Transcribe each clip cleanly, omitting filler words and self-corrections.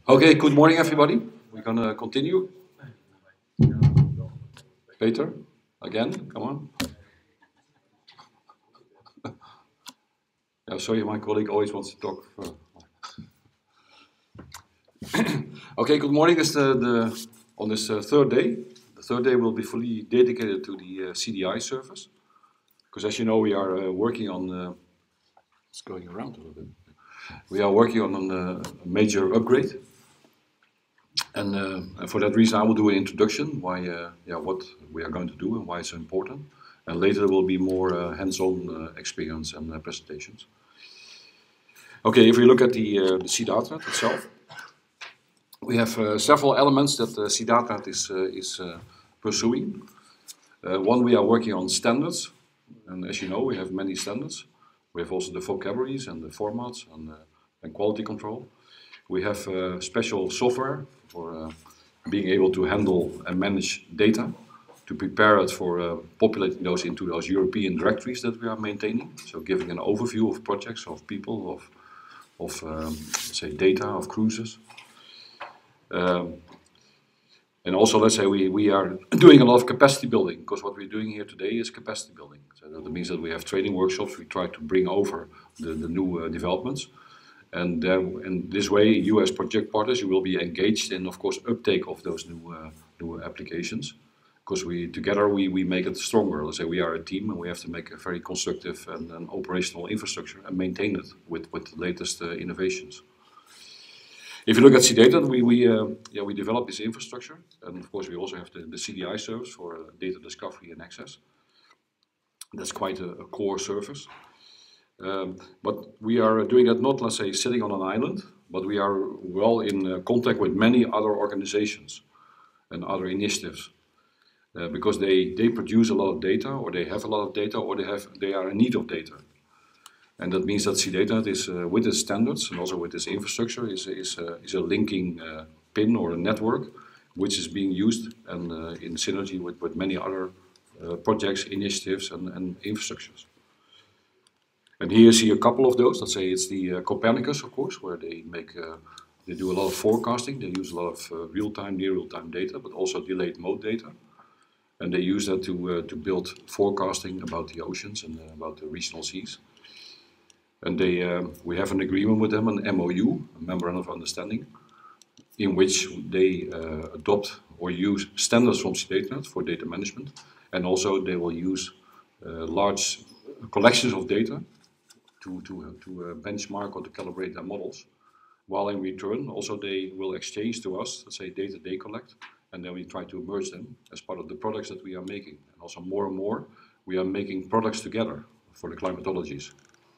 Okay, good morning, everybody. We're gonna continue. Peter, again, come on. Yeah, sorry, my colleague always wants to talk. Okay, good morning. It's on this third day. The third day will be fully dedicated to the CDI service, because as you know, we are working on. It's going around a little bit. We are working on a major upgrade, and for that reason, I will do an introduction why, what we are going to do and why it's so important. And later there will be more hands-on experience and presentations. Okay, if we look at the CDATRAT itself, we have several elements that CDATRAT is pursuing. One, we are working on standards, and as you know, we have many standards. We have also the vocabularies and the formats and quality control. We have special software for being able to handle and manage data, to prepare it for populating those into those European directories that we are maintaining. So giving an overview of projects, of people, of say data, of cruises. And also, let's say we are doing a lot of capacity building, because what we're doing here today is capacity building. So that means that we have training workshops. We try to bring over the new developments. And in this way, you as project partners, you will be engaged in, of course, uptake of those new applications. Because together we make it stronger. Let's say we are a team and we have to make a very constructive and operational infrastructure and maintain it with the latest innovations. If you look at CDATA, we develop this infrastructure, and of course we also have the CDI service for data discovery and access. That's quite a core service. But we are doing that not, let's say, sitting on an island, but we are well in contact with many other organizations and other initiatives. Because they produce a lot of data, or they have a lot of data, or they are in need of data. And that means that CDATA is, with its standards and also with its infrastructure, is a linking pin or a network which is being used and in synergy with many other projects, initiatives, and infrastructures. And here you see a couple of those. Let's say it's the Copernicus, of course, where they do a lot of forecasting. They use a lot of real-time, near real-time data, but also delayed mode data. And they use that to build forecasting about the oceans and about the regional seas. And we have an agreement with them, an MOU, a Memorandum of Understanding, in which they adopt or use standards from CDATA for data management, and also they will use large collections of data to benchmark or to calibrate their models. While in return, also they will exchange to us, let's say, data they collect, and then we try to merge them as part of the products that we are making. And also more and more, we are making products together for the climatologies.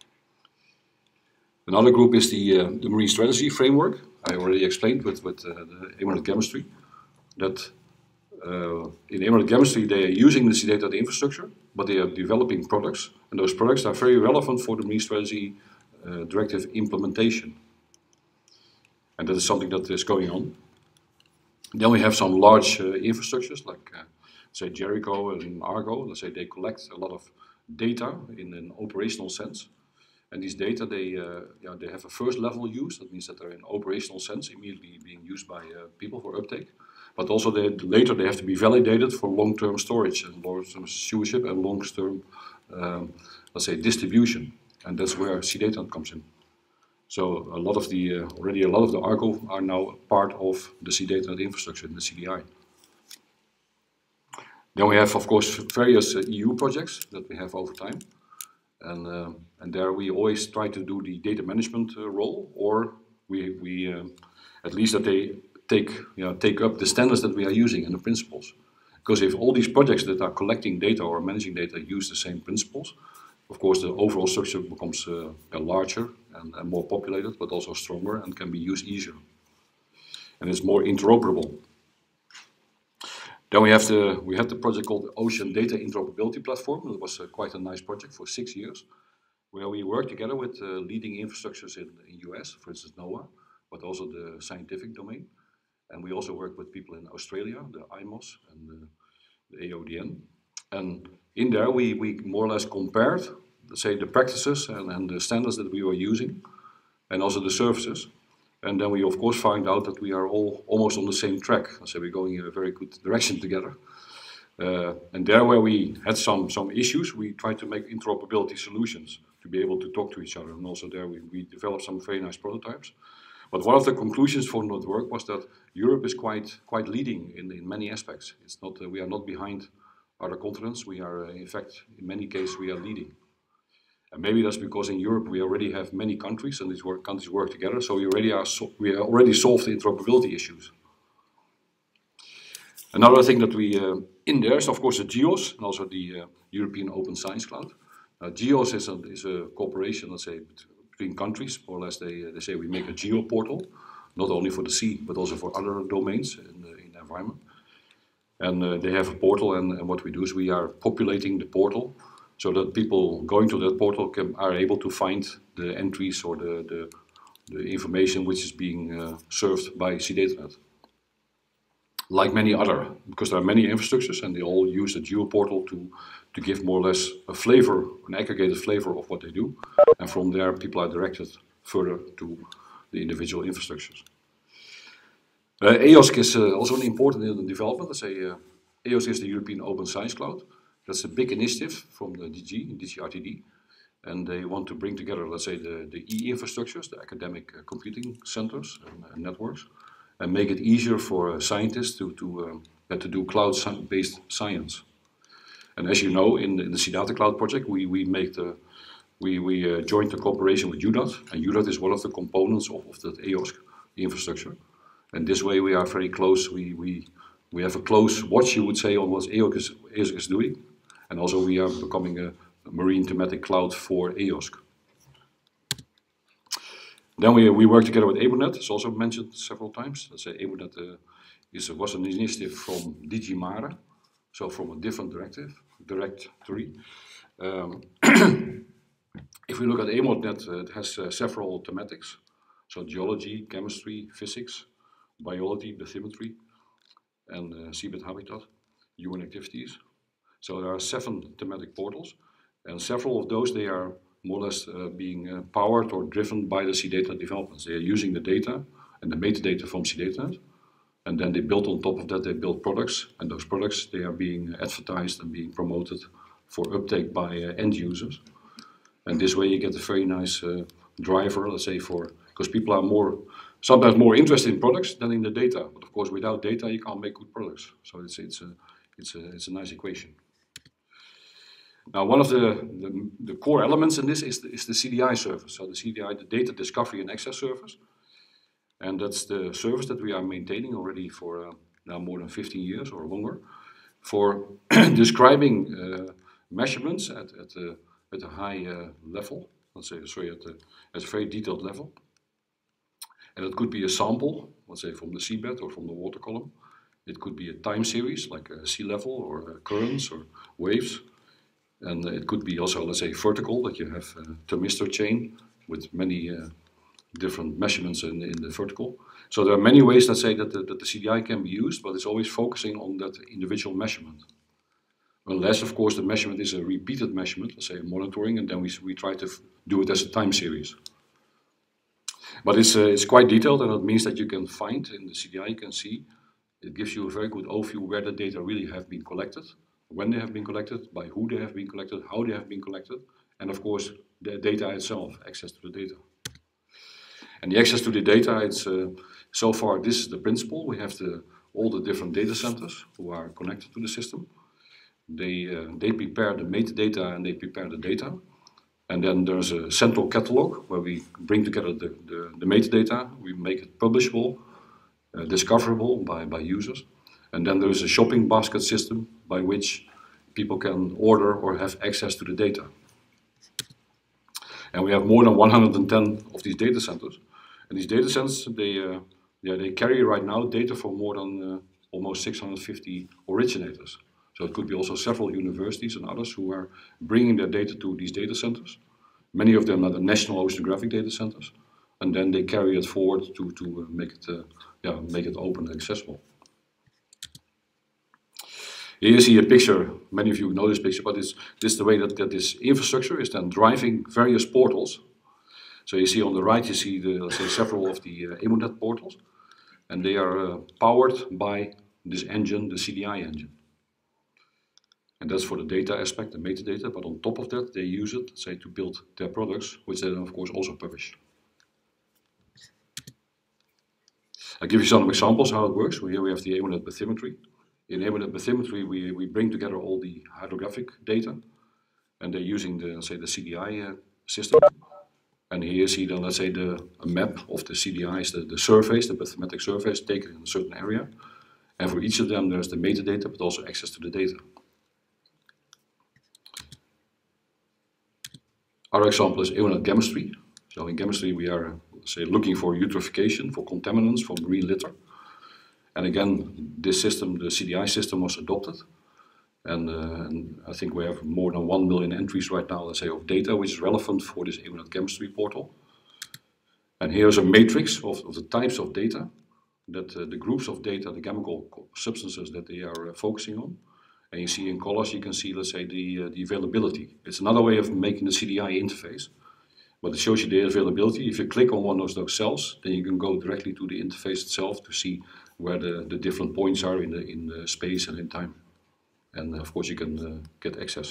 Another group is the Marine Strategy Framework. I already explained with the Emerald Chemistry that in Emerald Chemistry they are using the CDATA infrastructure, but they are developing products, and those products are very relevant for the Marine Strategy Directive implementation. And that is something that is going on. Then we have some large infrastructures like, say, Jericho and Argo. Let's say they collect a lot of data in an operational sense. And these data, they have a first level use. That means that they're in operational sense, immediately being used by people for uptake. But also later they have to be validated for long-term storage and long-term stewardship and long-term, let's say, distribution. And that's where CDATA comes in. So already a lot of the Argo are now part of the CDATA infrastructure in the CDI. Then we have, of course, various EU projects that we have over time. And there we always try to do the data management role, or we at least that they take up the standards that we are using and the principles. Because if all these projects that are collecting data or managing data use the same principles, of course the overall structure becomes larger and more populated, but also stronger and can be used easier. And it's more interoperable. Then we had the project called the Ocean Data Interoperability Platform. It was quite a nice project for 6 years, where we worked together with leading infrastructures in US, for instance NOAA, but also the scientific domain. And we also worked with people in Australia, the IMOS and the AODN. And in there we more or less compared, let's say, the practices and the standards that we were using, and also the services. And then we of course find out that we are all almost on the same track. So we're going in a very good direction together. And there where we had some issues, we tried to make interoperability solutions to be able to talk to each other. And also there we developed some very nice prototypes. But one of the conclusions from that work was that Europe is quite leading in many aspects. It's not, we are not behind other continents. We are, in fact, in many cases, we are leading. And maybe that's because in Europe we already have many countries, and these countries work together. So we already solved the interoperability issues. Another thing that we in there is of course the GEOS and also the European Open Science Cloud. GEOS is a cooperation, let's say, between countries. More or less, they say we make a geo portal, not only for the sea but also for other domains in the environment. And they have a portal, and what we do is we are populating the portal so that people going to that portal are able to find the entries or the information which is being served by CDataNet. Like many other, because there are many infrastructures and they all use the geo portal to give more or less a flavor, an aggregated flavor of what they do. And from there people are directed further to the individual infrastructures. EOSC is also an important in the development. Let's say EOSC is the European Open Science Cloud. That's a big initiative from the DG RTD. And they want to bring together, let's say, the e-infrastructures, the academic computing centers and networks, and make it easier for scientists to do cloud-based science. And as you know, in the CData Cloud project, we joined the cooperation with UDAT, and UDAT is one of the components of that EOSC infrastructure. And this way we are very close. We have a close watch, you would say, on what EOSC is doing, and also we are becoming a marine thematic cloud for EOSC. Then we work together with ABONET. It's also mentioned several times. Let's say ABONET was an initiative from DG Mare, so from a different directory. If we look at ABONET, it has several thematics. So geology, chemistry, physics, biology, bathymetry, and seabed habitat, human activities. So there are 7 thematic portals, and several of those, they are more or less being powered or driven by the CData developments. They are using the data and the metadata from CDataNet, and then they build on top of that, they build products, and those products, they are being advertised and being promoted for uptake by end users. And this way you get a very nice driver, let's say, because people are sometimes more interested in products than in the data. But of course, without data, you can't make good products. So it's a nice equation. Now, one of the core elements in this is the CDI service. So the CDI, the Data Discovery and Access Service. And that's the service that we are maintaining already for now more than 15 years or longer, for describing measurements at a high level, let's say, sorry, at a very detailed level. And it could be a sample, let's say from the seabed or from the water column. It could be a time series, like a sea level or currents or waves. And it could be also, let's say, vertical, that you have a thermistor chain with many different measurements in the vertical. So there are many ways, let's say, that the CDI can be used, but it's always focusing on that individual measurement. Unless, of course, the measurement is a repeated measurement, let's say monitoring, and then we try to do it as a time series. But it's quite detailed, and it means that you can find in the CDI, you can see, it gives you a very good overview where the data really have been collected, when they have been collected, by who they have been collected, how they have been collected, and of course the data itself, access to the data. And the access to the data, it's so far this is the principle. We have all the different data centers who are connected to the system. They prepare the metadata and they prepare the data. And then there's a central catalog where we bring together the metadata, we make it publishable, discoverable by users. And then there's a shopping basket system by which people can order or have access to the data. And we have more than 110 of these data centers. And these data centers, they carry right now data from more than almost 650 originators. So it could be also several universities and others who are bringing their data to these data centers. Many of them are the national oceanographic data centers. And then they carry it forward to make it open and accessible. Here you see a picture, many of you know this picture, but this is the way that this infrastructure is then driving various portals. So you see on the right, you see the, let's say, several of the Emonet portals, and they are powered by this engine, the CDI engine. And that's for the data aspect, the metadata, but on top of that, they use it, say, to build their products, which they then, of course, also publish. I'll give you some examples how it works. Here we have the Emonet bathymetry. In Emonet bathymetry, we bring together all the hydrographic data, and they're using the, let's say, the CDI system. And here you see then, let's say, a map of the CDIs, the surveys, the bathymetric surveys taken in a certain area. And for each of them, there's the metadata, but also access to the data. Our example is Emonet chemistry. So in chemistry, we are, say, looking for eutrophication, for contaminants from green litter. And again, this system, the CDI system, was adopted. And I think we have more than 1 million entries right now, let's say, of data, which is relevant for this Emonet chemistry portal. And here's a matrix of the types of data, that the groups of data, the chemical substances that they are focusing on. And you see in colors, you can see, let's say, the availability. It's another way of making the CDI interface, but it shows you the availability. If you click on one of those cells, then you can go directly to the interface itself to see where the different points are in the space and in time. And of course, you can get access.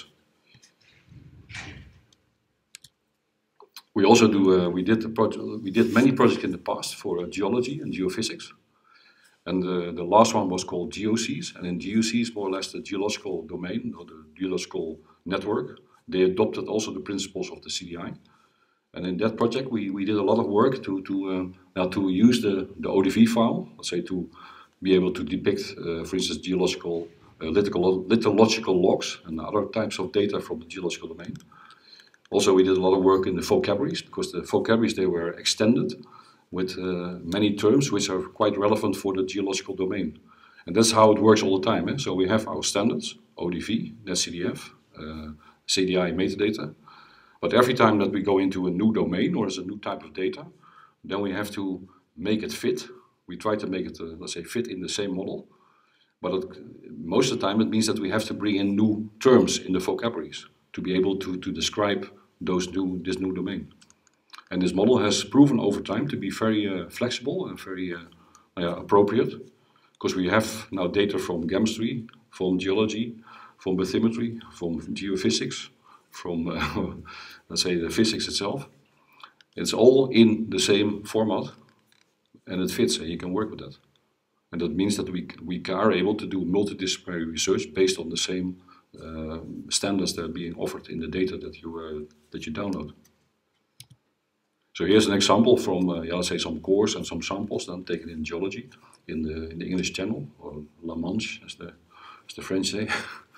We also do. We did many projects in the past for geology and geophysics, and the last one was called GeoSeas. And in GeoSeas, more or less the geological domain or the geological network, they adopted also the principles of the CDI. And in that project, we did a lot of work to use the ODV file, let's say, to be able to depict, for instance, geological. Lithological logs and other types of data from the geological domain. Also, we did a lot of work in the vocabularies, because the vocabularies, they were extended with many terms which are quite relevant for the geological domain. And that's how it works all the time. So we have our standards, ODV, NetCDF, CDI metadata. But every time that we go into a new domain or as a new type of data, then we have to make it fit. We try to make it, let's say, fit in the same model. But most of the time it means that we have to bring in new terms in the vocabularies to be able to describe this new domain. And this model has proven over time to be very flexible and very appropriate, because we have now data from chemistry, from geology, from bathymetry, from geophysics, from let's say the physics itself. It's all in the same format and it fits and you can work with that. And that means that we are able to do multidisciplinary research based on the same standards that are being offered in the data that you download. So here's an example from, let's say, some cores and some samples then taken in geology in the English Channel, or La Manche, as the French say.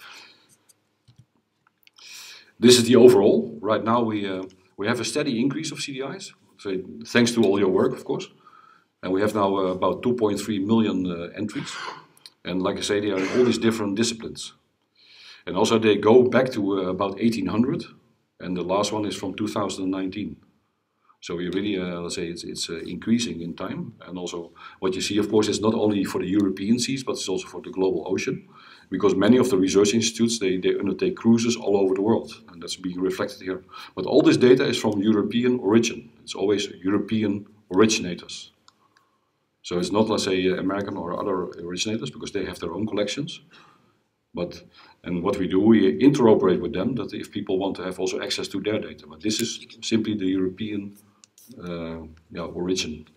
This is the overall. Right now we have a steady increase of CDIs, so thanks to all your work, of course. And we have now about 2.3 million entries. And like I say, they are in all these different disciplines. And also they go back to about 1800, and the last one is from 2019. So we really, let's say, it's increasing in time. And also what you see, of course, is not only for the European seas, but it's also for the global ocean. Because many of the research institutes, they undertake cruises all over the world. And that's being reflected here. But all this data is from European origin. It's always European originators. So it's not, let's say, American or other originators, because they have their own collections. And what we do, we interoperate with them, that if people want to have also access to their data. But this is simply the European origin.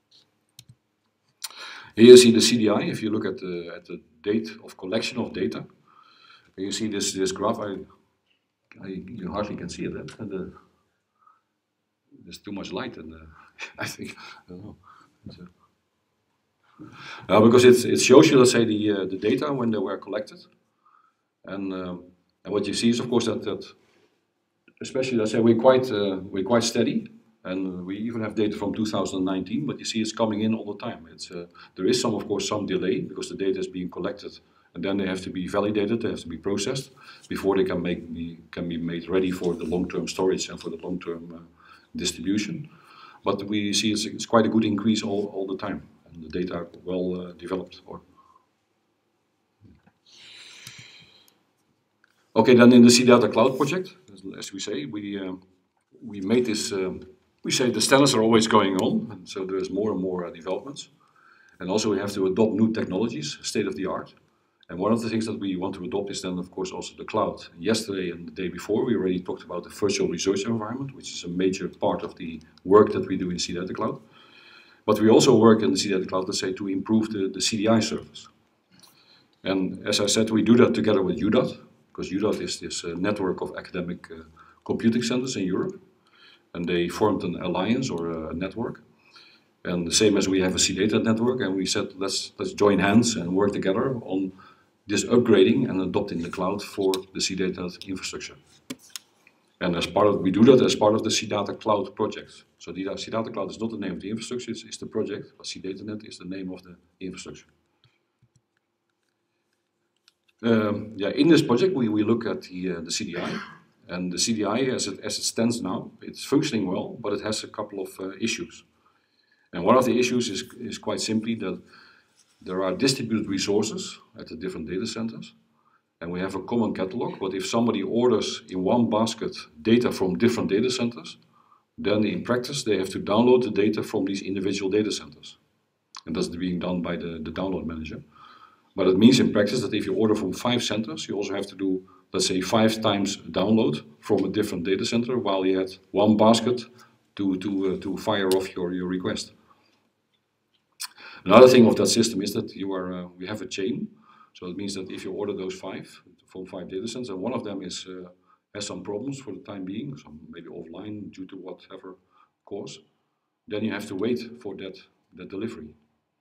Here you see the CDI. If you look at the date of collection of data, you see this graph. You hardly can see it. There's too much light, and I think I don't know. Because it shows you, let's say, the data when they were collected, and what you see is, of course, that especially, let's say, we're quite steady, and we even have data from 2019. But you see, it's coming in all the time. There is of course, some delay because the data is being collected, and then they have to be validated, they have to be processed before they can be made ready for the long-term storage and for the long-term distribution. But we see it's quite a good increase all the time. And the data are well developed. Okay, then in the CData Cloud project, as we say, we made this We say the standards are always going on, and so there's more and more developments. And also we have to adopt new technologies, state of the art. And one of the things that we want to adopt is then, of course, also the cloud. Yesterday and the day before, we already talked about the virtual research environment, which is a major part of the work that we do in CData Cloud. But we also work in the CData Cloud, let's say, to improve the CDI service. And as I said, we do that together with UDAT, because UDAT is this network of academic computing centers in Europe. And they formed an alliance or a network. And the same as we have a CData network, and we said, let's join hands and work together on this upgrading and adopting the cloud for the CData infrastructure. And as part of, we do that as part of the CData Cloud project. So the CData Cloud is not the name of the infrastructure, it's the project, but CDataNet is the name of the infrastructure. In this project, we look at the CDI. And the CDI, as it stands now, it's functioning well, but it has a couple of issues. And one of the issues is quite simply that there are distributed resources at the different data centers, and we have a common catalog, but if somebody orders in one basket data from different data centers, then in practice they have to download the data from these individual data centers. And that's being done by the download manager. But it means in practice that if you order from 5 centers, you also have to do, let's say, 5 times download from a different data center, while you had one basket to fire off your request. Another thing of that system is that we have a chain. So it means that if you order those 5 from 5 data centers, and one of them has some problems for the time being, some maybe offline due to whatever cause, then you have to wait for that delivery.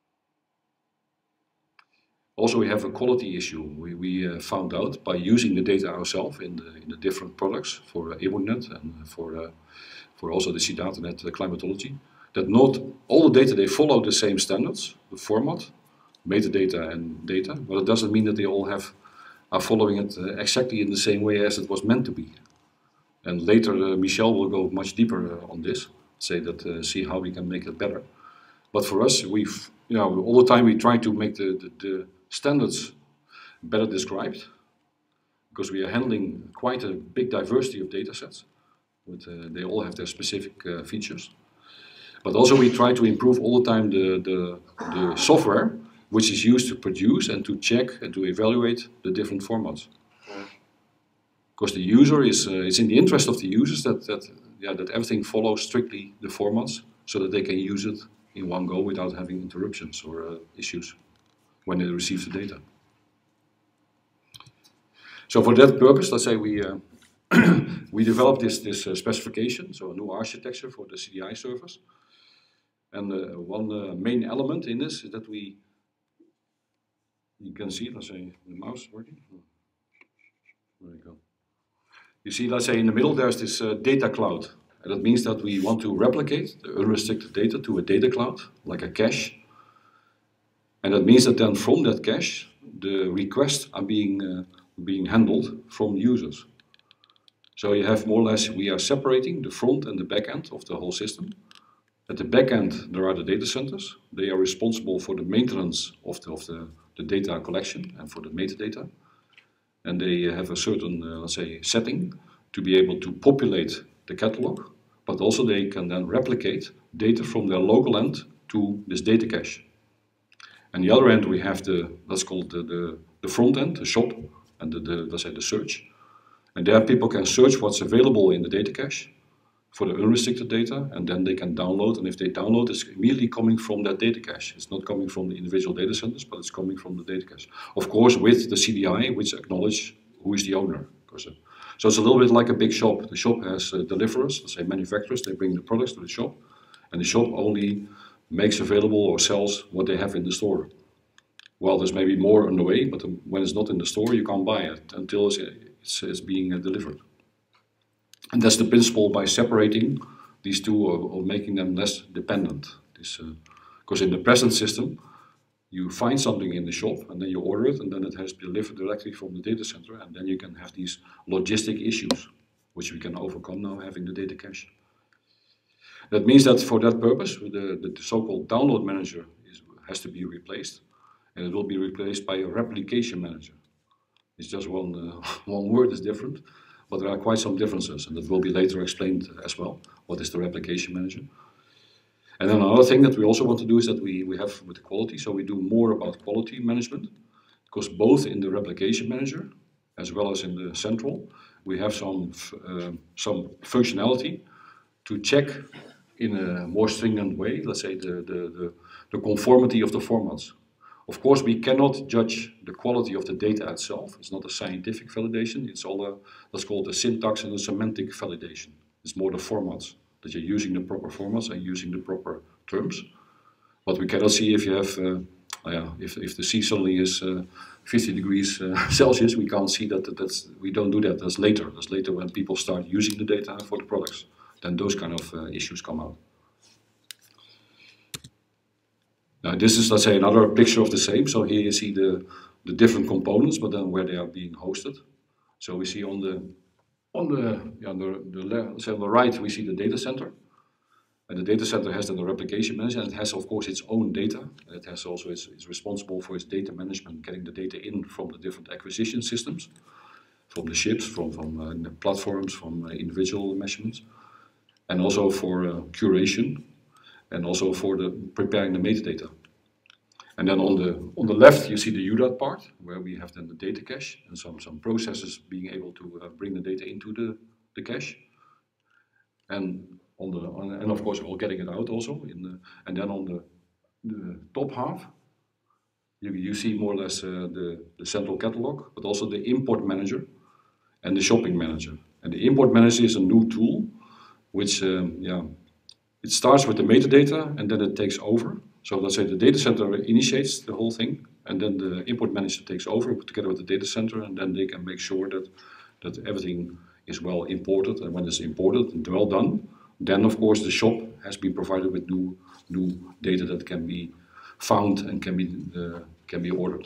Also, we have a quality issue. We found out by using the data ourselves in the different products for EBONet and for also the CDataNet climatology, that not all the data, they follow the same standards, the format, metadata and data, but it doesn't mean that they all are following it exactly in the same way as it was meant to be. And later Michel will go much deeper on this, see how we can make it better. But for us, all the time we try to make the standards better described, because we are handling quite a big diversity of data sets. They all have their specific features. But also we try to improve all the time the software which is used to produce and to check and to evaluate the different formats. Because the user it's in the interest of the users that everything follows strictly the formats, so that they can use it in one go without having interruptions or issues when they receive the data. So for that purpose, let's say we developed this specification, so a new architecture for the CDI service. And one main element in this is that you can see, let's say, the mouse working. There you go. You see, let's say in the middle there's this data cloud. And that means that we want to replicate the unrestricted data to a data cloud, like a cache. And that means that then from that cache, the requests are being handled from users. So you have more or less, we are separating the front and the back end of the whole system. At the back end, there are the data centers. They are responsible for the maintenance of the data collection and for the metadata. And they have a certain, let's say, setting to be able to populate the catalog, but also they can then replicate data from their local end to this data cache. And the other end, we have let's call it the front end, the shop, and let's say the search. And there people can search what's available in the data cache for the unrestricted data, and then they can download, and if they download, it's immediately coming from that data cache. It's not coming from the individual data centers, but it's coming from the data cache. Of course, with the CDI, which acknowledge who is the owner. So it's a little bit like a big shop. The shop has deliverers, let's say manufacturers, they bring the products to the shop, and the shop only makes available or sells what they have in the store. Well, there's maybe more on the way, but when it's not in the store, you can't buy it until it's being delivered. And that's the principle by separating these two or making them less dependent. Because in the present system, you find something in the shop and then you order it and then it has delivered directly from the data center, and then you can have these logistic issues, which we can overcome now having the data cache. That means that for that purpose, the so-called download manager has to be replaced, and it will be replaced by a replication manager. It's just one word is different. but there are quite some differences, and that will be later explained as well. What is the replication manager? And then another thing that we also want to do is that we have with the quality, so we do more about quality management, because both in the replication manager as well as in the central, we have some functionality to check in a more stringent way, let's say the conformity of the formats. Of course, we cannot judge the quality of the data itself. It's not a scientific validation. It's all let's call it a syntax and a semantic validation. It's more the formats, that you're using the proper formats and using the proper terms. But we cannot see if you have, if the sea suddenly is 50 degrees Celsius, we can't see that. We don't do that. That's later. That's later when people start using the data for the products. Then those kind of issues come out. Now this is, let's say, another picture of the same. So here you see the different components, but then where they are being hosted. So we see on the left, so on the right, we see the data center. And the data center has then the replication manager, and it has, of course, its own data. And it has also, it's responsible for its data management, getting the data in from the different acquisition systems, from the ships, from the platforms, from individual measurements, and also for curation, and also for preparing the metadata. And then on the left, you see the UDAT part, where we have then the data cache and some processes being able to bring the data into the cache. And and of course, we're getting it out also. And then on the top half, you see more or less the central catalog, but also the import manager and the shopping manager. And the import manager is a new tool, which it starts with the metadata and then it takes over. So let's say the data center initiates the whole thing, and then the import manager takes over together with the data center, and then they can make sure that everything is well imported, and when it's imported and well done, then of course the shop has been provided with new data that can be found and can be ordered.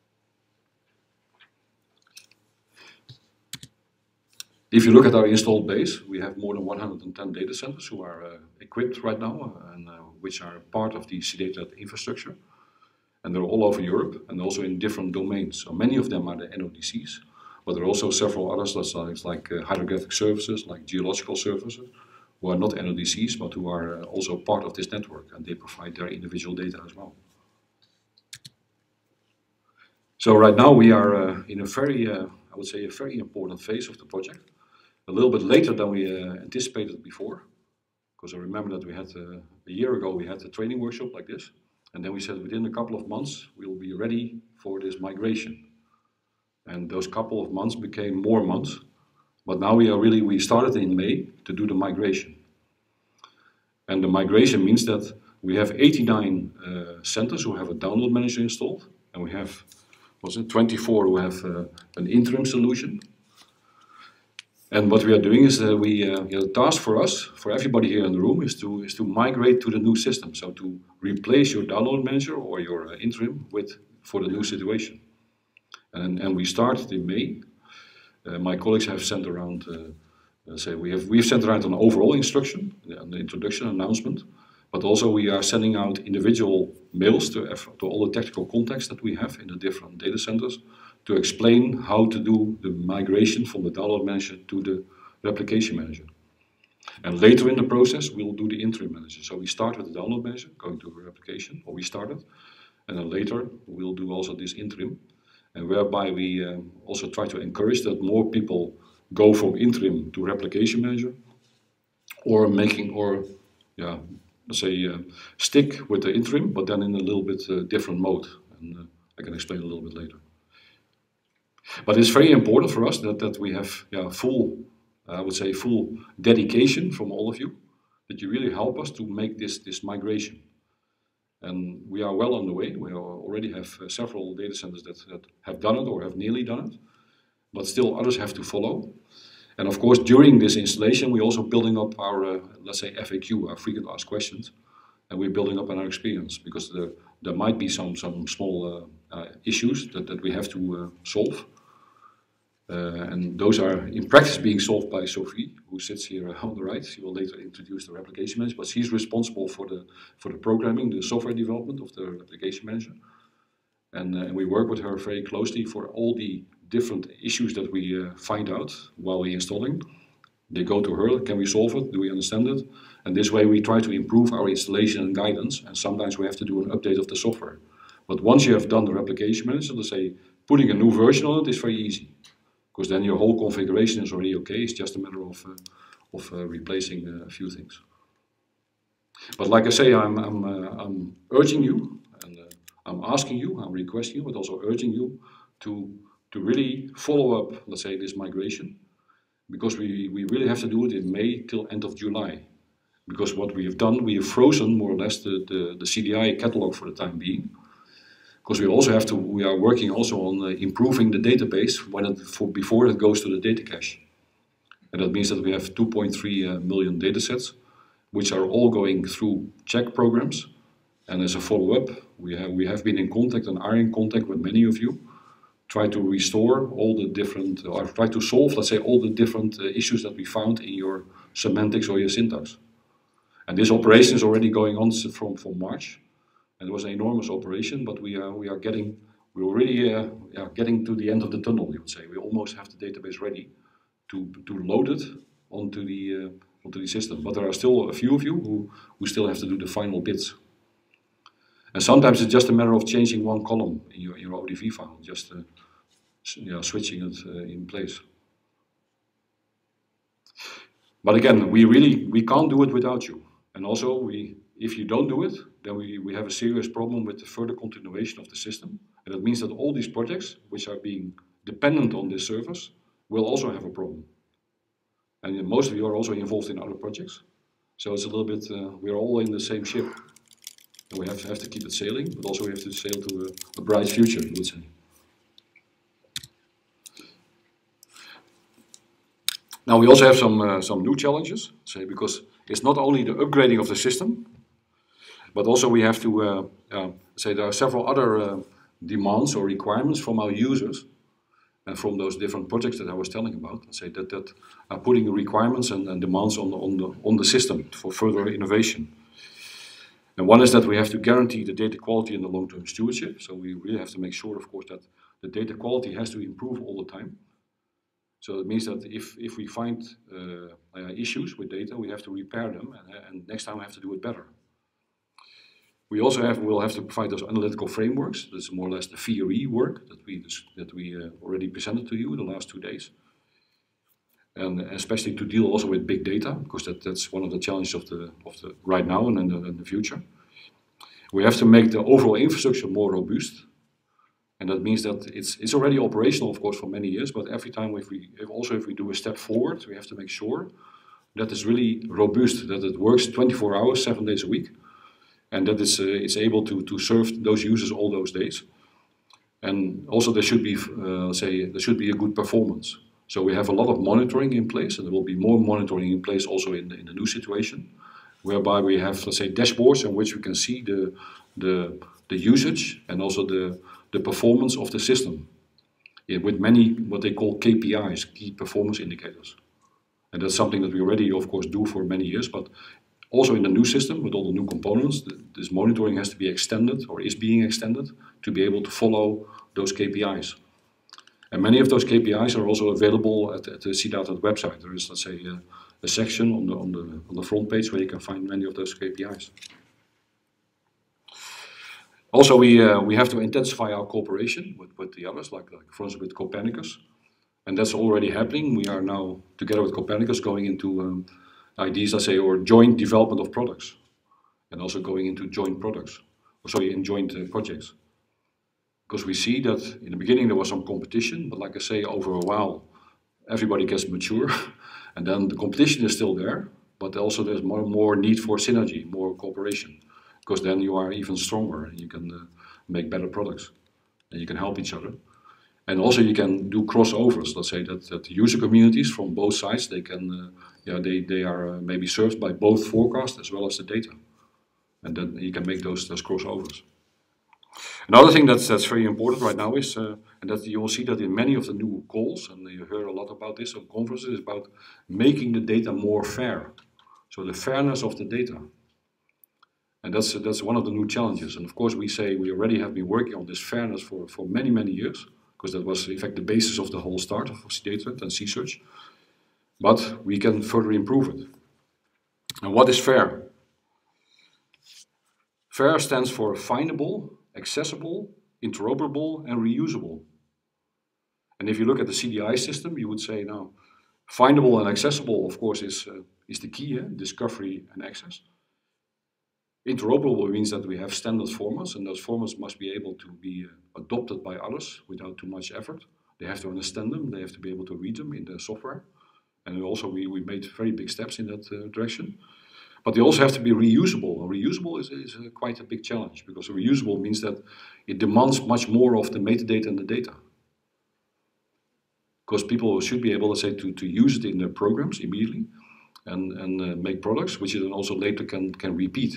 If you look at our installed base, we have more than 110 data centers who are equipped right now, and which are part of the CData infrastructure. And they're all over Europe and also in different domains. So many of them are the NODCs, but there are also several others, like hydrographic services, like geological services, who are not NODCs, but who are also part of this network, and they provide their individual data as well. So right now we are in a very, I would say, a very important phase of the project. A little bit later than we anticipated before, because I remember that we had a year ago we had a training workshop like this, and then we said within a couple of months we'll be ready for this migration. And those couple of months became more months, but now we started in May to do the migration. And the migration means that we have 89 centers who have a download manager installed, and we have 24 who have an interim solution. And what we are doing is the task for us, for everybody here in the room, is to migrate to the new system. So to replace your download manager or your interim for the new situation. And we started in May. My colleagues have sent around, we've sent around an overall instruction, an introduction announcement, but also we are sending out individual mails to all the technical contacts that we have in the different data centers, to explain how to do the migration from the download manager to the replication manager. And later in the process, we'll do the interim manager. So we start with the download manager, going to the replication, or we started, and then later we'll do also this interim, and whereby we also try to encourage that more people go from interim to replication manager, or stick with the interim, but then in a little bit different mode, and I can explain a little bit later. But it's very important for us that we have full dedication from all of you, that you really help us to make this migration. And we are well on the way. We already have several data centers that have done it or have nearly done it, but still others have to follow. And of course, during this installation, we're also building up our, let's say, FAQ, our frequent asked questions, and we're building up on our experience, because there might be some small issues that we have to solve. And those are in practice being solved by Sophie, who sits here on the right. She will later introduce the replication manager, but she's responsible for the programming, the software development of the replication manager. And we work with her very closely for all the different issues that we find out while we're installing. They go to her, can we solve it? Do we understand it? And this way we try to improve our installation and guidance, and sometimes we have to do an update of the software. But once you have done the replication manager, let's say putting a new version on it is very easy, because then your whole configuration is already okay. It's just a matter of replacing a few things. But like I say, I'm urging you, and I'm asking you, I'm requesting you, but also urging you to really follow up, let's say, this migration, because we really have to do it in May till end of July. Because what we have done, we have frozen more or less the CDI catalog for the time being. Because we are working also on improving the database before it goes to the data cache. And that means that we have 2.3 million datasets, which are all going through check programs. And as a follow-up, we have been in contact and are in contact with many of you, try to restore all the different, or try to solve, let's say, all the different issues that we found in your semantics or your syntax. And this operation is already going on from March, and it was an enormous operation. But we're already getting to the end of the tunnel. You would say we almost have the database ready to load it onto the system. But there are still a few of you who still have to do the final bits. And sometimes it's just a matter of changing one column in your ODV file, just switching it in place. But again, we can't do it without you. And also, if you don't do it, then we have a serious problem with the further continuation of the system. And that means that all these projects, which are being dependent on this service, will also have a problem. And most of you are also involved in other projects. So it's a little bit, we're all in the same ship. And we have to keep it sailing, but also we have to sail to a bright future, I would say. Now we also have some new challenges, say, because it's not only the upgrading of the system, but also we have to say there are several other demands or requirements from our users and from those different projects that I was telling about. Let's say that are putting requirements and demands on the system for further innovation. And one is that we have to guarantee the data quality and the long-term stewardship. So we really have to make sure, of course, that the data quality has to improve all the time. So it means that if we find issues with data, we have to repair them, and next time we have to do it better. We also will have to provide those analytical frameworks. That's more or less the VRE work that we already presented to you the last 2 days. And especially to deal also with big data, because that's one of the challenges of the right now and in the future. We have to make the overall infrastructure more robust. And that means that it's already operational, of course, for many years, but every time if we do a step forward, we have to make sure that it's really robust, that it works 24 hours, 7 days a week, and that it's able to serve those users all those days. And also there should be, there should be a good performance. So we have a lot of monitoring in place, and there will be more monitoring in place also in the new situation, whereby we have, let's say, dashboards in which we can see the usage and also the performance of the system, with many what they call KPIs, key performance indicators. And that's something that we already, of course, do for many years, but also in the new system with all the new components, this monitoring has to be extended or is being extended to be able to follow those KPIs. And many of those KPIs are also available at the CData website. There is, let's say, a section on the front page where you can find many of those KPIs. Also, we have to intensify our cooperation with the others, like for instance with Copernicus, and that's already happening. We are now together with Copernicus going into ideas, let's say, or joint development of products, and also going into joint products, in joint projects. Because we see that in the beginning there was some competition, but like I say, over a while everybody gets mature, and then the competition is still there, but also there's more need for synergy, more cooperation. Because then you are even stronger and you can make better products and you can help each other. And also you can do crossovers. Let's say that user communities from both sides, they can, they are maybe served by both forecast as well as the data. And then you can make those crossovers. Another thing that's very important right now is, and that you will see that in many of the new calls, and you heard a lot about this on conferences, is about making the data more fair. So the fairness of the data. And that's one of the new challenges. And of course, we say we already have been working on this fairness for many, many years, because that was in fact the basis of the whole start of CData and C-Search. But we can further improve it. And what is fair? Fair stands for findable, accessible, interoperable, and reusable. And if you look at the CDI system, you would say now, findable and accessible, of course, is the key, discovery and access. Interoperable means that we have standard formats, and those formats must be able to be adopted by others without too much effort. They have to understand them, they have to be able to read them in the software. And also we made very big steps in that direction. But they also have to be reusable. And reusable is quite a big challenge, because reusable means that it demands much more of the metadata and the data. Because people should be able, let's say, to use it in their programs immediately and make products, which you then also later can repeat.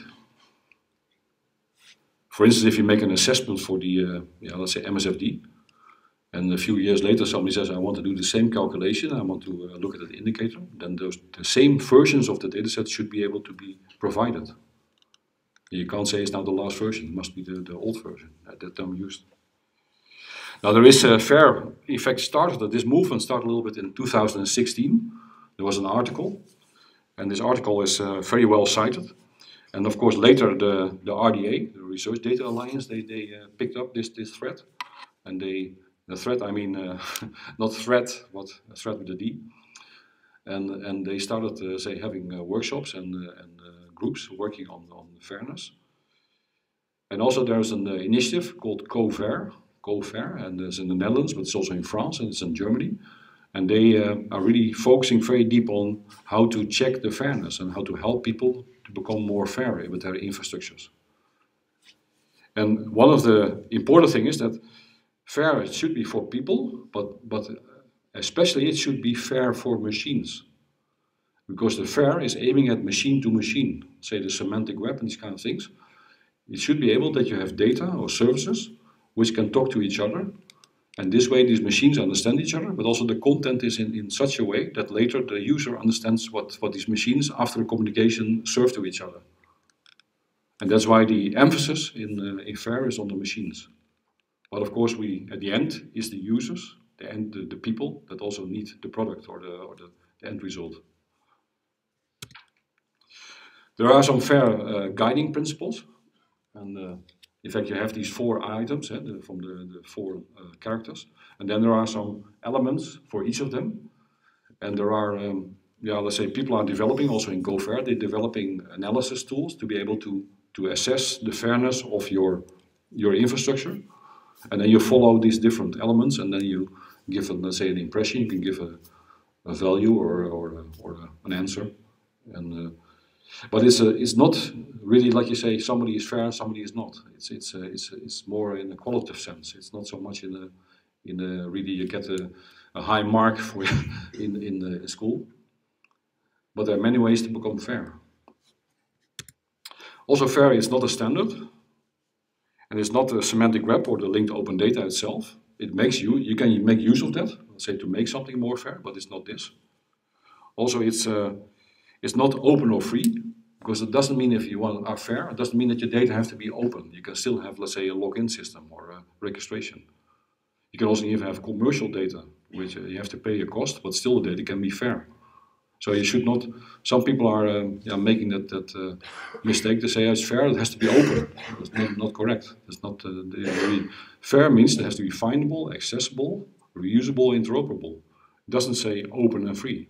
For instance, if you make an assessment for the, let's say MSFD, and a few years later somebody says, I want to do the same calculation, I want to look at the indicator, then the same versions of the dataset should be able to be provided. You can't say it's now the last version, it must be the old version at that time used. Now there is a FAIR, in fact, this movement started a little bit in 2016. There was an article, and this article is very well cited. And of course later the RDA, the Research Data Alliance, they picked up this thread. And the thread, I mean, not threat, but a thread with a D. And they started, say, having workshops and groups working on fairness. And also there's an initiative called CoFair, and it's in the Netherlands, but it's also in France and it's in Germany. And they are really focusing very deep on how to check the fairness and how to help people to become more fair with their infrastructures. And one of the important things is that fair, it should be for people, but especially it should be fair for machines. Because the fair is aiming at machine to machine, say the semantic web and these kind of things. It should be able that you have data or services which can talk to each other. And this way these machines understand each other, but also the content is in such a way that later the user understands what these machines after the communication serve to each other. And that's why the emphasis in FAIR is on the machines. But of course at the end is the users, the people that also need the product or the end result. There are some FAIR guiding principles. And in fact, you have these 4 items from the 4 characters. And then there are some elements for each of them. And there are, let's say people are developing, also in GoFair, they're developing analysis tools to be able to assess the fairness of your infrastructure. And then you follow these different elements and then you give, let's say, an impression, you can give a value or an answer. And but it's not really like you say somebody is fair and somebody is not. It's more in a qualitative sense. It's not so much in a really you get a high mark for in school. But there are many ways to become fair. Also, fair is not a standard, and it's not a semantic web or the linked open data itself. It makes you can make use of that, let's say, to make something more fair, but it's not this. Also, it's not open or free, because it doesn't mean if you are fair, it doesn't mean that your data have to be open. You can still have, let's say, a login system or a registration. You can also even have commercial data, which you have to pay a cost, but still the data can be fair. So you should not, some people are making that mistake to say it's fair, it has to be open. That's not correct. That's not fair means it has to be findable, accessible, reusable, interoperable. It doesn't say open and free.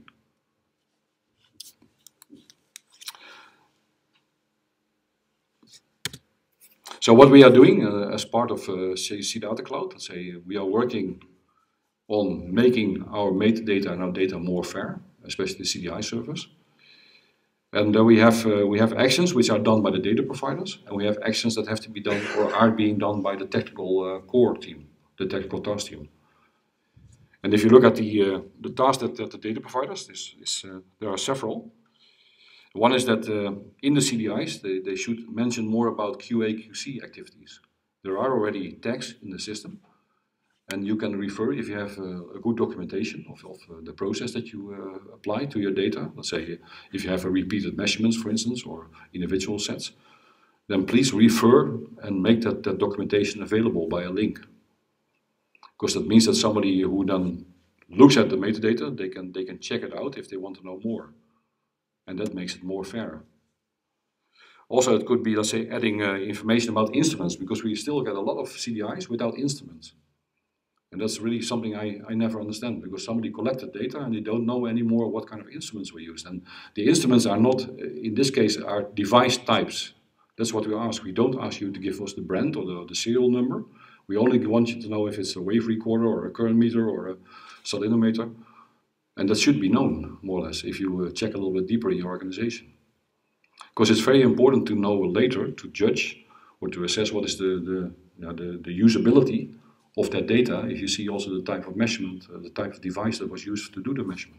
So what we are doing as part of CData Cloud, let's say we are working on making our metadata and our data more fair, especially the CDI service. And we have actions which are done by the data providers, and we have actions that have to be done or are being done by the technical core team, the technical task team. And if you look at the tasks that the data providers, there are several. One is that in the CDIs, they should mention more about QA/QC activities. There are already tags in the system, and you can refer if you have a good documentation of the process that you apply to your data. Let's say if you have a repeated measurements, for instance, or individual sets, then please refer and make that documentation available by a link. Because that means that somebody who then looks at the metadata, they can check it out if they want to know more. And that makes it more fair. Also, it could be, let's say, adding information about instruments, because we still get a lot of CDIs without instruments. And that's really something I never understand, because somebody collected data and they don't know anymore what kind of instruments we use. And the instruments are not, in this case, are device types. That's what we ask. We don't ask you to give us the brand or the serial number. We only want you to know if it's a wave recorder or a current meter or a salinometer. And that should be known, more or less, if you check a little bit deeper in your organization. Because it's very important to know later, to judge or to assess what is the usability of that data, if you see also the type of measurement, the type of device that was used to do the measurement.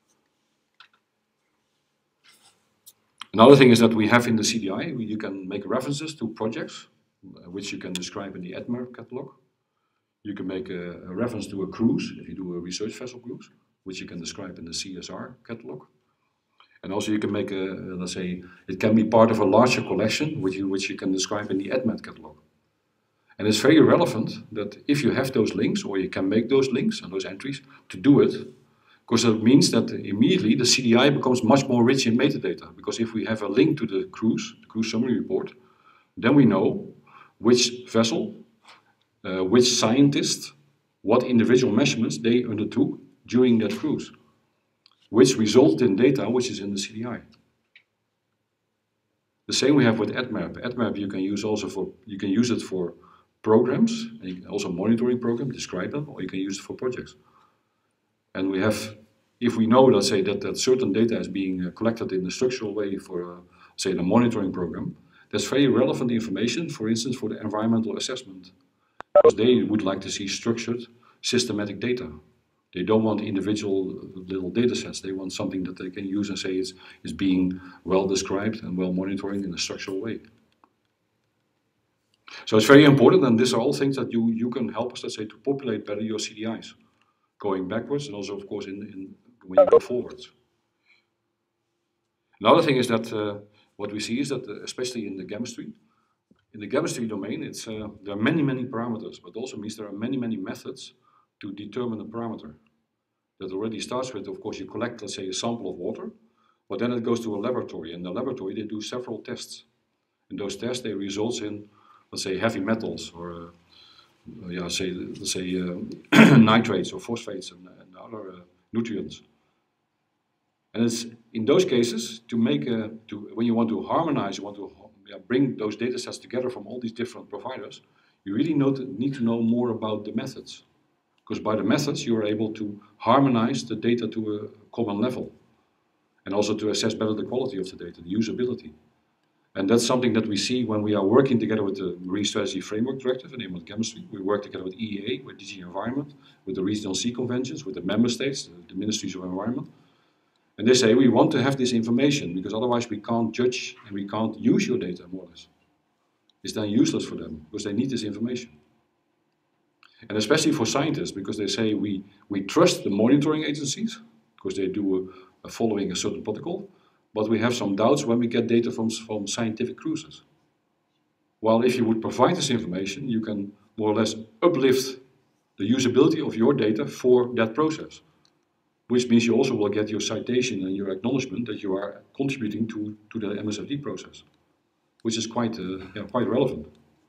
Another thing is that we have in the CDI, you can make references to projects, which you can describe in the EDMER catalog. You can make a reference to a cruise, if you do a research vessel cruise, which you can describe in the CSR catalog. And also you can make a, let's say, it can be part of a larger collection, which you can describe in the EDMET catalog. And it's very relevant that if you have those links, or you can make those links and those entries, to do it, because that means that immediately the CDI becomes much more rich in metadata. Because if we have a link to the cruise summary report, then we know which vessel, which scientist, what individual measurements they undertook during that cruise, which resulted in data which is in the CDI. The same we have with EDMAP. EDMAP you can use also for, you can use it for programs, and also monitoring programs, describe them, or you can use it for projects. And we have, if we know, let's say, that certain data is being collected in a structural way for, say, the monitoring program, that's very relevant information, for instance, for the environmental assessment. Because they would like to see structured, systematic data. They don't want individual little data sets. They want something that they can use and say is being well described and well monitoring in a structural way. So it's very important, and these are all things that you can help us, let's say, to populate better your CDIs, going backwards and also, of course, when you go forwards. Another thing is that what we see is that, especially in the chemistry domain, it's, there are many, many parameters, but also means there are many, many methods to determine a parameter. That already starts with, of course, you collect, let's say, a sample of water, but then it goes to a laboratory. In the laboratory, they do several tests. And those tests, they result in, let's say, heavy metals or, let's say nitrates or phosphates and other nutrients. And it's in those cases, to make when you want to harmonize, you want to bring those data sets together from all these different providers, you really need to know more about the methods. Because by the methods, you are able to harmonize the data to a common level. And also to assess better the quality of the data, the usability. And that's something that we see when we are working together with the Marine Strategy Framework Directive in Inland Chemistry. We work together with EEA, with DG Environment, with the Regional Sea Conventions, with the member states, the Ministries of Environment. And they say we want to have this information because otherwise we can't judge and we can't use your data, more or less. It's then useless for them because they need this information. And especially for scientists, because they say we trust the monitoring agencies, because they do following a certain protocol, but we have some doubts when we get data from scientific cruises. While if you would provide this information, you can more or less uplift the usability of your data for that process, which means you also will get your citation and your acknowledgement that you are contributing to the MSFD process, which is quite relevant.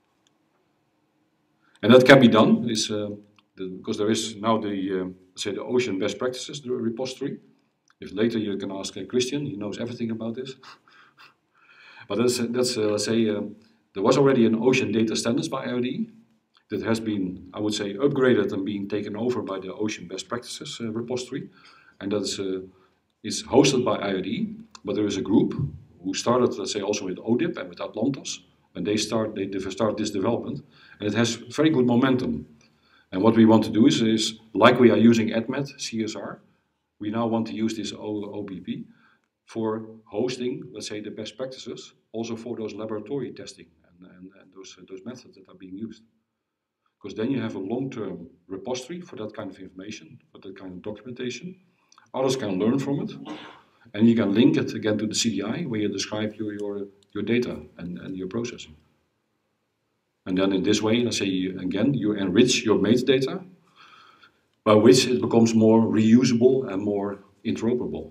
And that can be done because there is now the Ocean Best Practices the repository. If later you can ask Christian, he knows everything about this. But let's say there was already an Ocean Data Standards by IOD that has been, I would say, upgraded and being taken over by the Ocean Best Practices repository, and that is hosted by IOD. But there is a group who started, let's say, also with ODIP and with Atlantis. And they start this development, and it has very good momentum. And what we want to do is like we are using EDMET, CSR, we now want to use this OBP for hosting, let's say, the best practices, also for those laboratory testing and those methods that are being used. Because then you have a long-term repository for that kind of information, for that kind of documentation. Others can learn from it, and you can link it again to the CDI, where you describe your your data and your processing. And then in this way, let's say, you enrich your metadata, by which it becomes more reusable and more interoperable.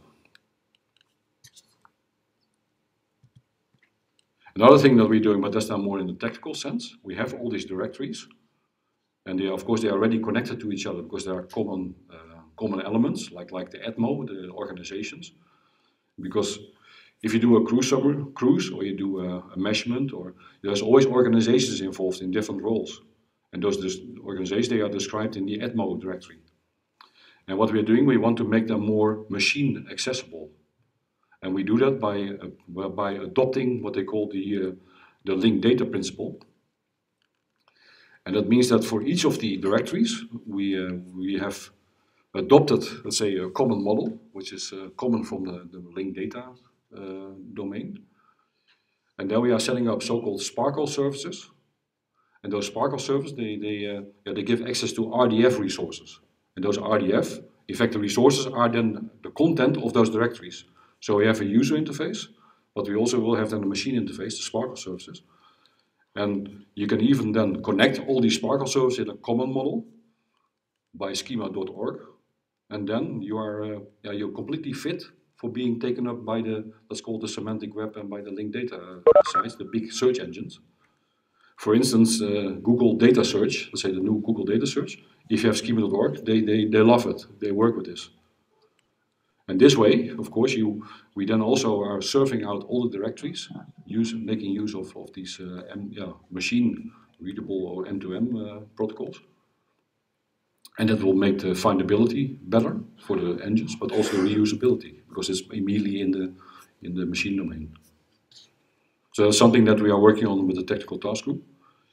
Another thing that we're doing, but that's now more in the technical sense, we have all these directories, and of course they are already connected to each other because there are common elements, like the ETMO, the organizations. Because if you do a cruise or you do a measurement, or there's always organizations involved in different roles. And those organizations, they are described in the ETMO directory. And what we are doing, we want to make them more machine accessible. And we do that by adopting what they call the linked data principle. And that means that for each of the directories, we have adopted, let's say, a common model, which is common from the linked data domain. And then we are setting up so-called Sparkle services. And those Sparkle services, they give access to RDF resources. And those RDF, in fact, the resources are then the content of those directories. So we have a user interface, but we also will have then a machine interface, the Sparkle services. And you can even then connect all these Sparkle services in a common model by schema.org. And then you're completely fit for being taken up by let's call it the semantic web and by the linked data sites, the big search engines. For instance, Google Data Search, let's say the new Google Data Search, if you have schema.org, they love it. They work with this. And this way, of course, we then also are serving out all the directories, making use of these machine readable or M2M protocols. And that will make the findability better for the engines, but also reusability, because it's immediately in the machine domain. So that's something that we are working on with the technical task group.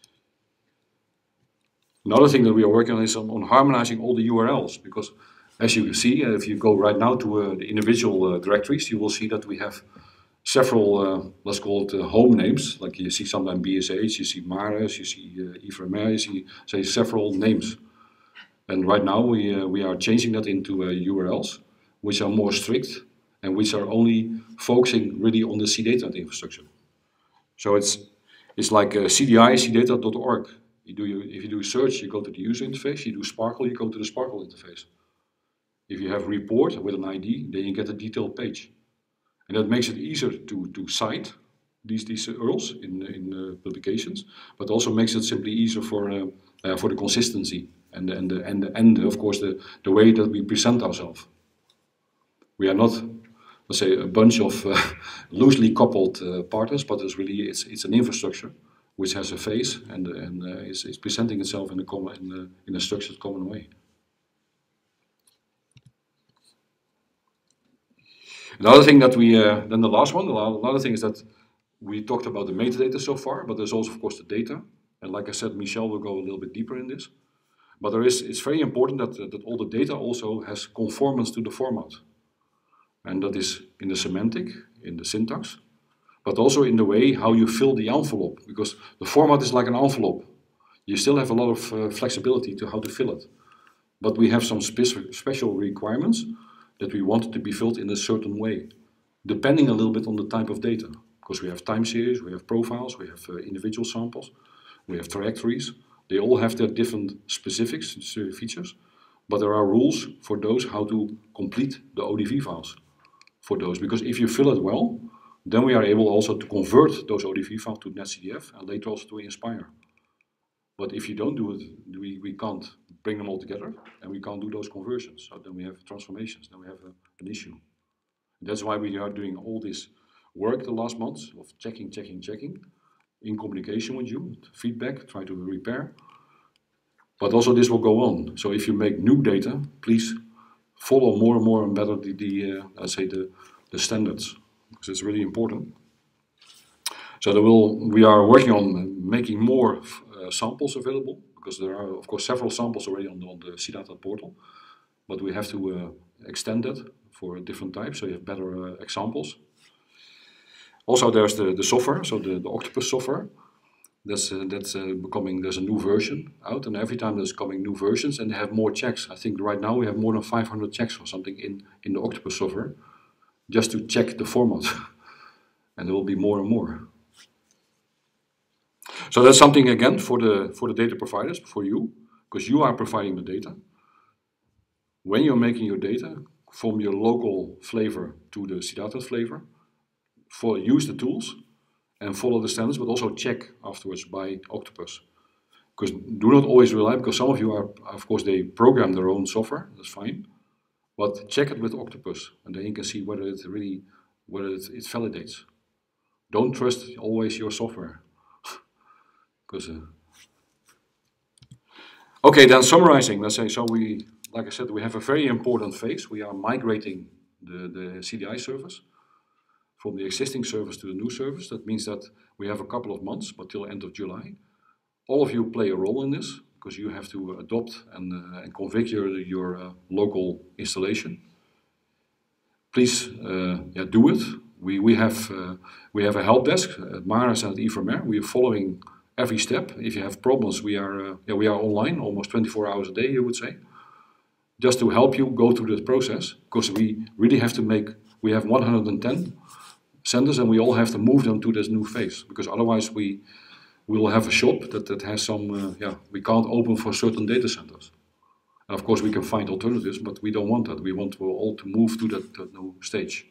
Another thing that we are working on is on harmonizing all the URLs, because as you can see, if you go right now to the individual directories, you will see that we have several, let's call it home names, like you see sometimes BSH, you see Mares, you see Ifremer, you see say several names. And right now we are changing that into URLs, which are more strict and which are only focusing really on the CData infrastructure. So it's like CDI, cdata.org. If you do a search, you go to the user interface. You do Sparkle, you go to the Sparkle interface. If you have report with an ID, then you get a detailed page. And that makes it easier to cite these URLs in publications, but also makes it simply easier for the consistency and of course the way that we present ourselves. We are not, let's say, a bunch of loosely coupled partners, but it's an infrastructure which has a face and is presenting itself in a structured common way. Another thing that then the last one, another thing is that we talked about the metadata so far, but there's also, of course, the data. And like I said, Michel will go a little bit deeper in this. But it's very important that all the data also has conformance to the format. And that is in the semantic, in the syntax, but also in the way how you fill the envelope, because the format is like an envelope. You still have a lot of flexibility to how to fill it. But we have some special requirements that we want it to be filled in a certain way, depending a little bit on the type of data. Because we have time series, we have profiles, we have individual samples, we have trajectories. They all have their different specifics, features, but there are rules for those how to complete the ODV files for those. Because if you fill it well, then we are able also to convert those ODV files to NetCDF and later also to Inspire. But if you don't do it, we can't bring them all together and we can't do those conversions. So then we have transformations, then we have an issue. That's why we are doing all this work the last months of checking, in communication with you, feedback, try to repair. But also this will go on. So if you make new data, please follow more and more and better let's say the standards, because it's really important. So we are working on making more samples available, because there are, of course, several samples already on the CData portal, but we have to extend it for different types, so you have better examples. Also, there's the software, so the Octopus software. There's a new version out, and every time there's coming new versions, and they have more checks. I think right now we have more than 500 checks or something in the Octopus software, just to check the format, and there will be more and more. So that's something again for the data providers, for you, because you are providing the data. When you're making your data, from your local flavor to the CDATA flavor, use the tools and follow the standards, but also check afterwards by Octopus. Because do not always rely, because some of you are, of course, they program their own software, that's fine. But check it with Octopus, and then you can see whether it really, it validates. Don't trust always your software. Because, okay, then summarizing, let's say, so we, like I said, we have a very important phase. We are migrating the CDI service from the existing service to the new service. That means that we have a couple of months, but till end of July. All of you play a role in this, because you have to adopt and configure your local installation. Please do it. We have a help desk at Maris and at Ifremer. We are following every step. If you have problems, we are online almost 24 hours a day, you would say, just to help you go through this process, because we really have to we have 110 centers and we all have to move them to this new phase, because otherwise we will have a shop that has some, we can't open for certain data centers. And of course we can find alternatives, but we don't want that. We want all to move to that new stage.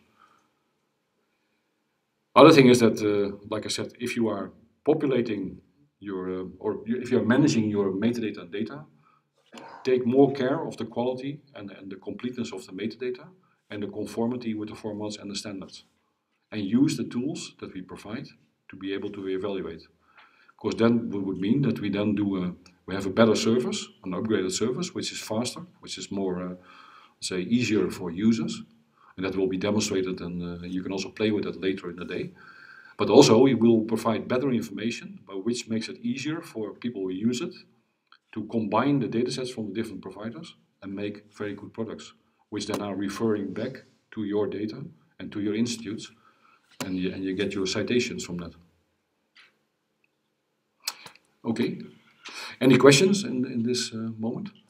Other thing is that, like I said, if you are populating your, if you're managing your metadata and data, take more care of the quality and the completeness of the metadata and the conformity with the formats and the standards. And use the tools that we provide to be able to evaluate. Because then it would mean that we then we have a better service, an upgraded service, which is faster, which is more, say, easier for users. And that will be demonstrated, and you can also play with it later in the day. But also we will provide better information, which makes it easier for people who use it to combine the datasets from the different providers and make very good products, which then are referring back to your data and to your institutes, and you get your citations from that. Okay, any questions in this moment?